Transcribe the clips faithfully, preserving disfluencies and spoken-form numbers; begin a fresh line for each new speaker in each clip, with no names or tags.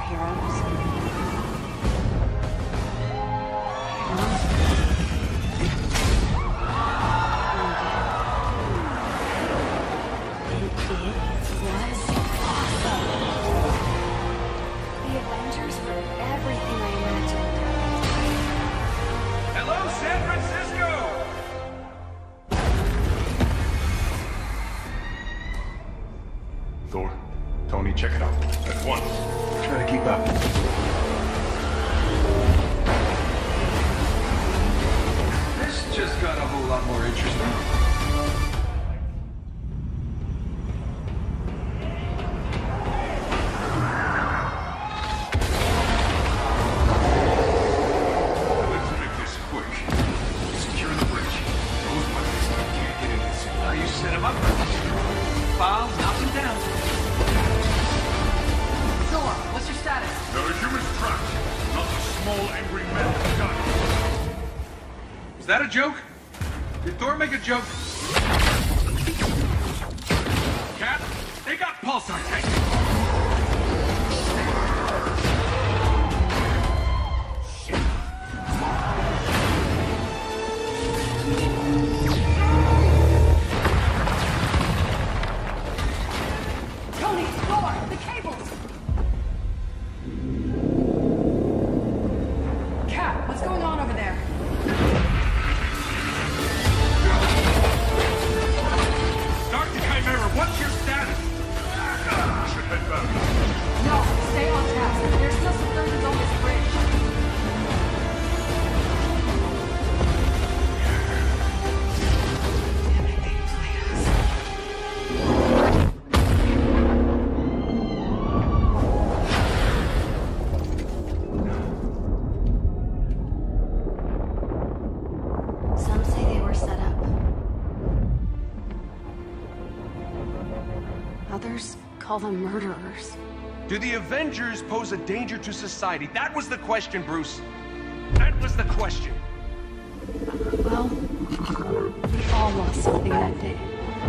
superheroes.
Thor, Tony, check it out. At once. Try to keep up.
This just got a whole lot more interesting.
Let's make this quick. Secure the bridge. Those weapons can't get in this city.
Now you set him up. Bob knocks him down. Thor, what's your status?
There are humans trapped. Not the small, angry men that got.
Is that a joke? Did Thor make a joke? Cap, they got pulsar tanks.
Others call them murderers.
Do the Avengers pose a danger to society? That was the question, Bruce. That was the question.
Well, we all lost something that day.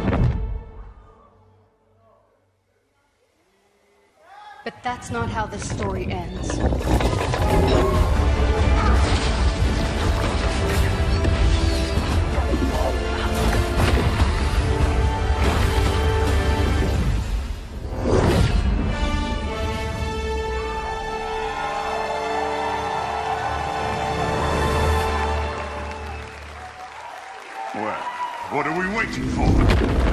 But that's not how this story ends.
Well, what are we waiting for?